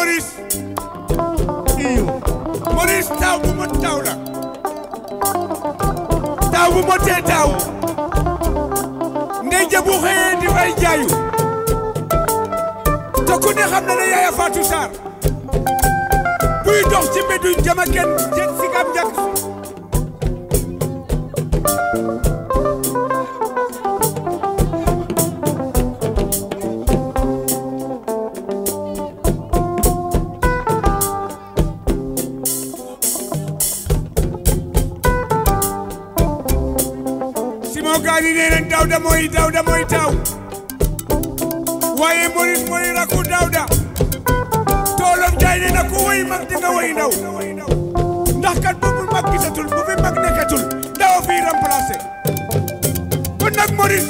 Maurice iyo Maurice taw bu mo taw la taw bu mo te taw ndey ja bu xëyee di fay jaayu te ku ne xam na ne Yaya Fatou Sarr buy dox ci mbeddu jama kenn jël si kam njëkk gaani neen Dawda mooy taw waaye Maurice mooy rakku Dawda toolam jaay ne na ku woy mag di nga woy ndaw ndax kat bu mag gisatul bu fi mag nekkatul ndaw fi remplacé kon nag Maurice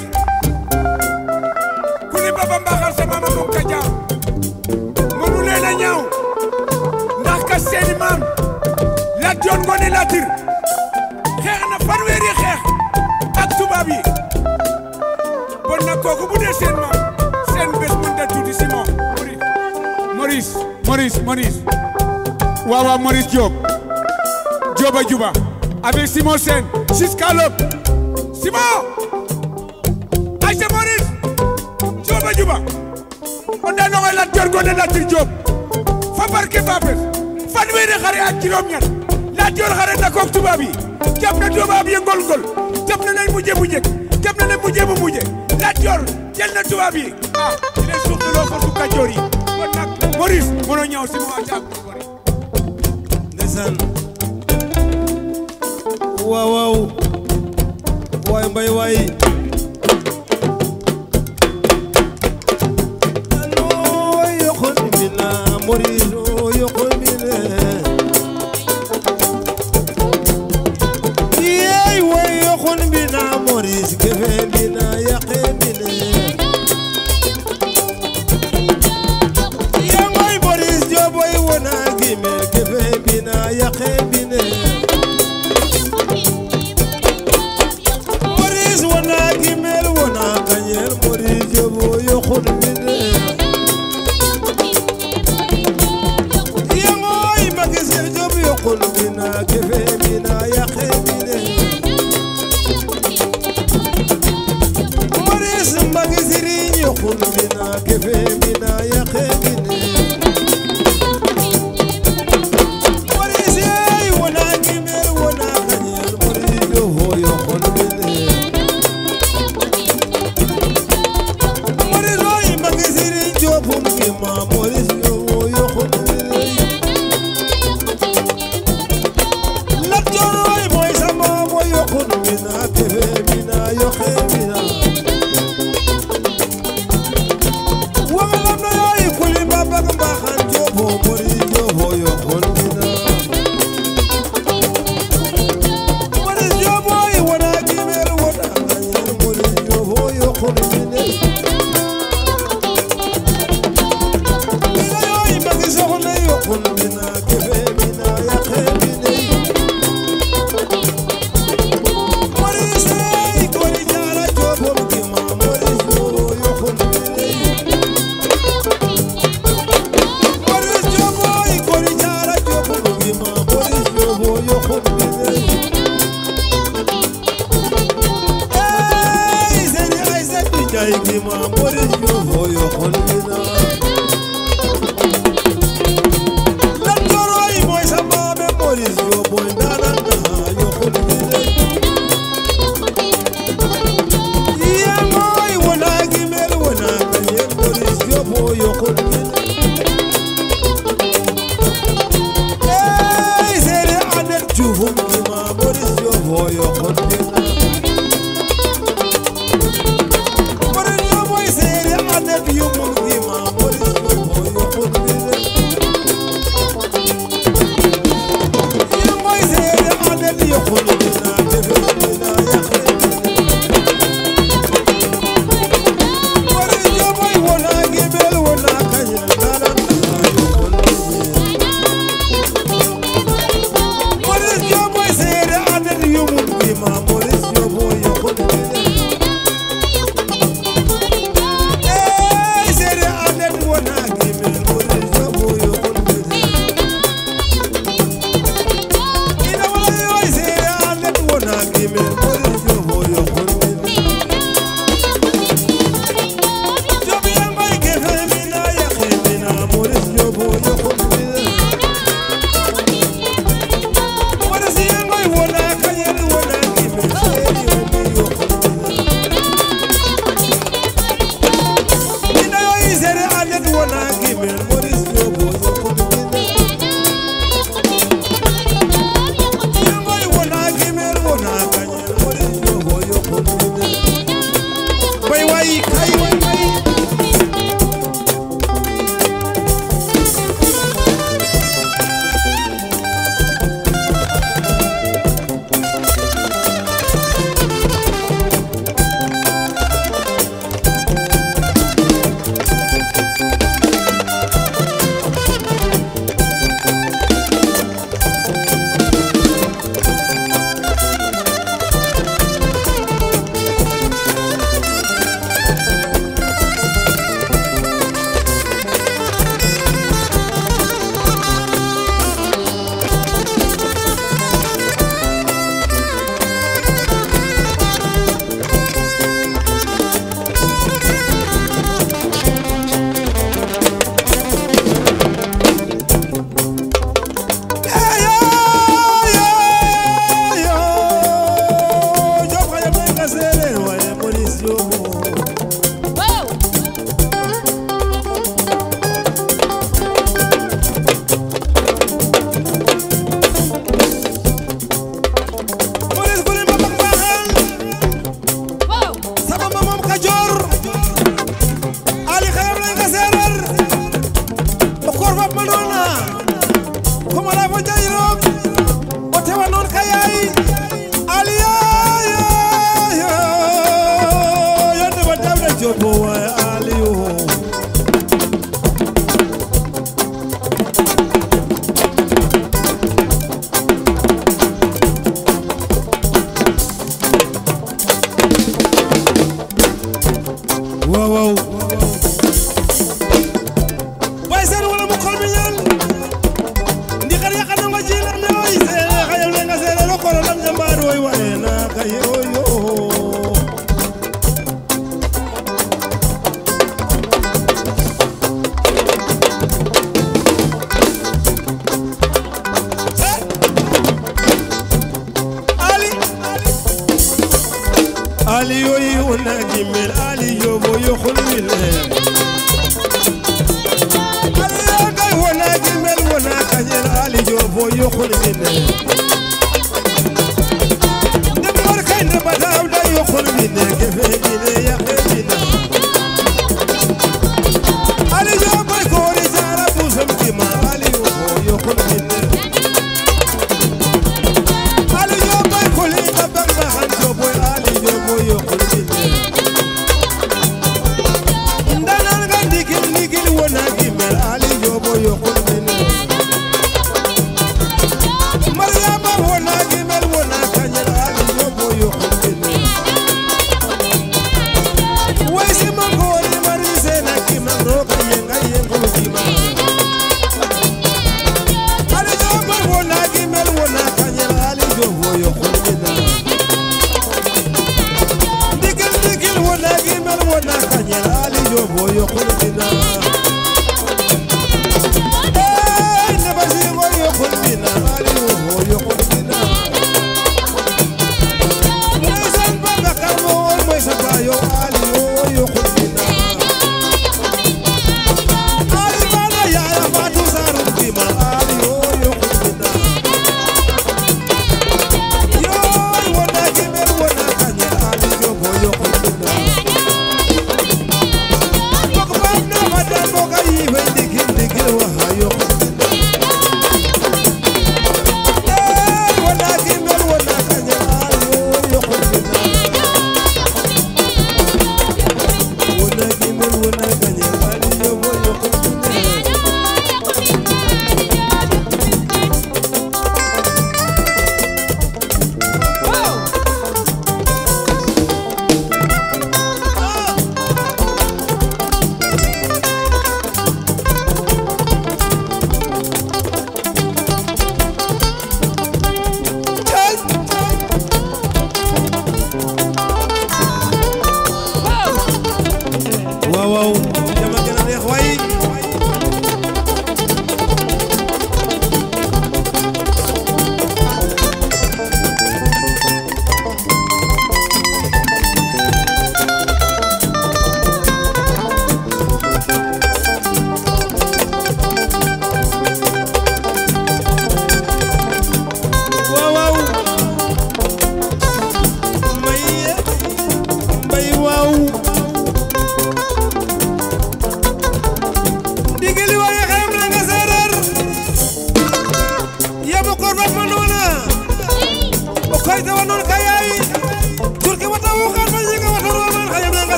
ku ni baba mbaxal sa mama moom ka jaaw mënu leen a ñaaw ndax kat seeni maam Lat Joor Ngoone Latiir xeex na fanweeri xeex ak tubaab yi bon nag kooku bu dee seen maam seen bés mën da tuuti Simon Maurice waaw Maurice Diop Diop a Juba avec Simon Sène jusqu'à l'aube Simon ayca Maurice Diop a Juba on da noxoy Lat Joor Ngoone Latiir Diop fa barke Babel fanweeri xare ak juróom-ñett Lat Joor xare na kook tubaab yi jàpp na tubaab yi ngol jàpp na leen mujje bu njëkk jàpp na leen mujje Lat Joor jël na tubaab yi di leen suuxloo ko su Kajoor yi kon nag Maurice mënoo ñëw si ma jàpp ndeysaan waaw waay mbay waay ano yoxon bina Maurice yoxon bina yoxon bina Maurice gefe bina yaqe bina yangoy Maurice Dioboy wona gimel gefe bina yaqe bina Maurice wona gimel wona kanyel Maurice Dioboy yoxon bina yangoy Maguette Diop yoxon bina gefe bina yaqe bina yoxon bina gefe bina yaqe bina Maurice ey wona gimel wona kanyel Maurice Dioboy yoxon bina Maurice oy Maguette Diop ngima Maurice Dioboy yoxon bina Lat Joor oy moy sama moy yoxon bina gefe bina yaqe bina Maurice wona gimel Maurice Diop Yangoy wona gimel wona kañel Maurice Diop yokul bay way kay way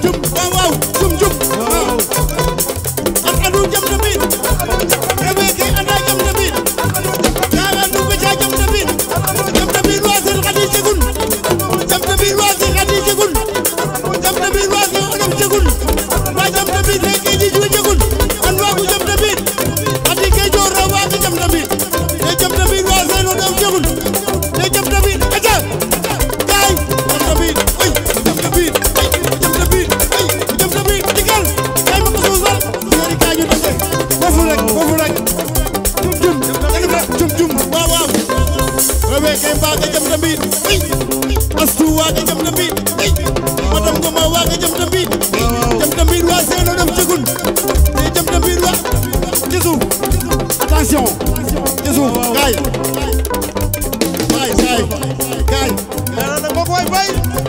jum waaw jum jum waaw ak anu jam tamit rebe ke anda jam tamit kaga nu be jam tamit wasen khadi jegun jam tamit wasen khadi jegun jam tamit wasen odom jegun wa jam tamit reke ji jegun an wa ku jam tamit khadi ke jor wa ke jam tamit e jam tamit wasen odom jegun e jam tamit aja kay jam tamit oi jam tamit jam tamit digal kay ma ko sosal ñari ka ñu dëgg fofu rek jum waaw rebe kay ba nga jam tamit astu wa nga jam tamit madam ko ma wa nga jam tamit wa seen odom jegun e jam tamit wa Jésus attention Jésus kay na ko koy bay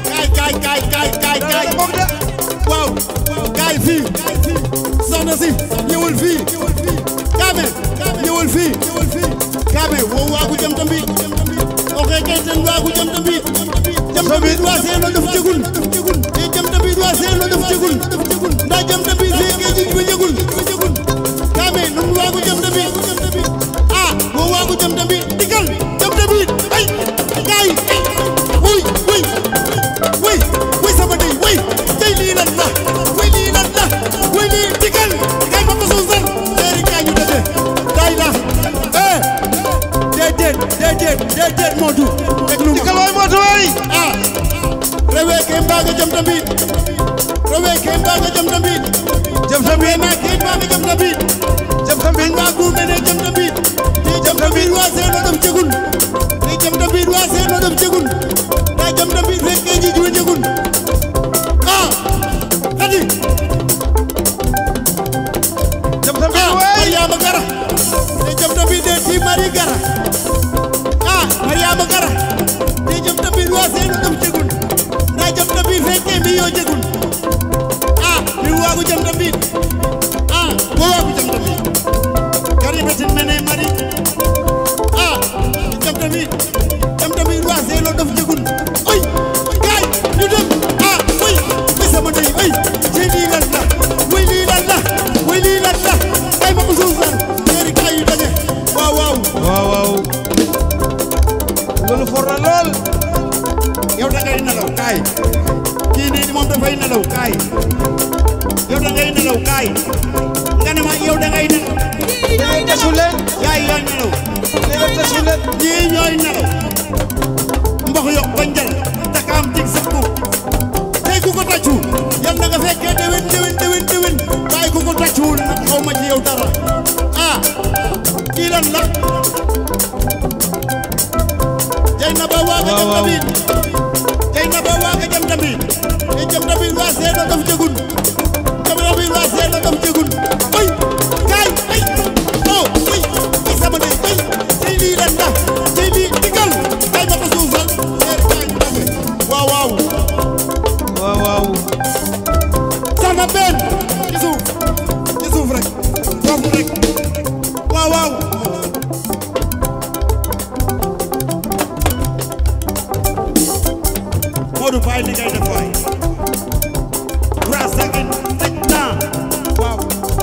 kay waaw kay fii soxna si ñëwul fii Kame ñëwul fii Kame wo waagu jam tamit oxe kay ten waagu jam tamit waa seeno def jegun e jam tamit waa seeno def jegun nda jam tamit feke ji ba jegun Kame nun waagu jam tamit wo waagu jam tamit digal jam tamit ay kay wuy sama dey wuy tey lii lan la wuy lii digal kay ma ko sosal leeri kay ñu dëgg day la déedéet Modou déglu ma digal waay Modou waay rewe ke mbaaga jam tamit na ke mbaaga jam tamit mbaagu mene jam tamit jam tamit waa seeno dom jegun jam tamit waa seeno dom jegun da jam tamit fekke ji juwe jegun Khady jam tamit waay Mariama Gara te jam tamit de ti Mari Gara Mariama Gara te jam tamit waa seeno dom jegun da jam tamit fekke mi yo jegun mi waagu jam tamit wo waagu jam tamit karimatin mene Mari jam tamit waa seeno dom jegun oy kay ñu dem oy sama dey oy ci lii lan la wuy lii lan la kay ma ko suusal ñaari kay yu daje waaw loolu for na lool yow da ngay nelaw kay kii nii moom dafay nelaw kay yow da ngay nelaw kay nga ne ma yow da ngay nelaw yaay nelaw ñii ñooy nelaw mbox yok ba njal takaam tig sakku tey ku ko tàccu yal na nga fekkee déwén waaye ku ko tàccuwul nag xaw ma ci yow dara kii lan la jay na ba waaga jam tamit e jam tamit waa seeno daf jegun waa seeno daf jegun oy kay ay oy sama dey oy tey lii lan la tey lii digal kay ma ko suusal kay waaw sama benn ci suuf rek foofu rek waaw Modou Faye li ngay def waay 3 secondes temps waaw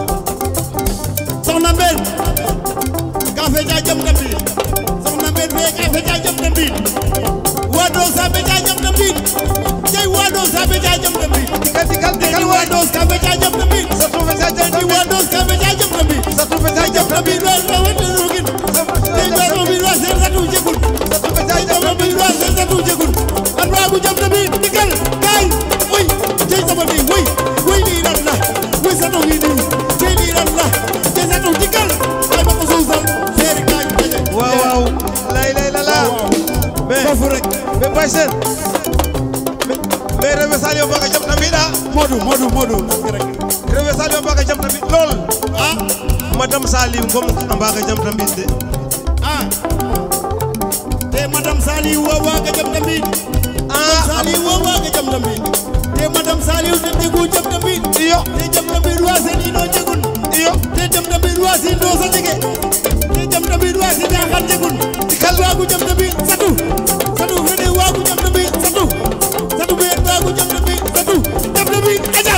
soxna Mbène ka fe ja jam tamit soxna Mbène fe ka fe ja jam tamit wado sa be ja jam tamit jey wado sa be ja jam tamit digal wado sa be ja jam tamit sa tu fe ja jam tamit wado sa be ja jam tamit sa tu fe ja jam tamit wa wado rugin jey wado bi wa sen ratu jegul sa tu fe ja jam tamit wa sen ratu jegul an waagu jam tamit digal kay oy jey sama dey woy lii lan la woy sa taw yi nii jey lii lan la jey sa taw digal kay ma ko suusal seeri kay daje waaw lay la foofu rek be baysen be rewe salio baga jam tamit Modou rek rewe salio baga jam tamit lool madame Salim ngom ambaga jam tamit de te madame Sali wo waaga jam tamit Sali wo waaga jam tamit te madame Sali te degu jam tamit iyo te jam tamit wa sen ino jegun iyo te jam tamit wa sin do sa jege te jam tamit wa sin daxal jegun dikal waagu jam tamit satu fene waagu jam tamit satu be waagu jam tamit satu jam tamit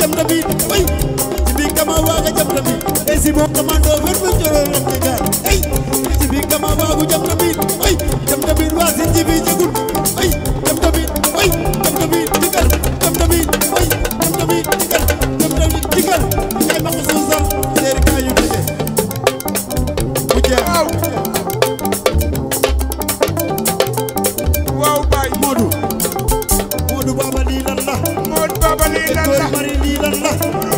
jam tamit way Jibi kama waga jam tamit e si mo commando fer bu joro lam te gar ay Jibi kama wagu jam tamit way jam tamit wa si Jibi jegul way jam tamit way jam tamit digal jam tamit way jam tamit digal jam tamit digal kay ma ko sosal ser kay yu tege bu jeex waaw baay Modou Baba lii lan la Modou Baba lii lan la Mari lii lan la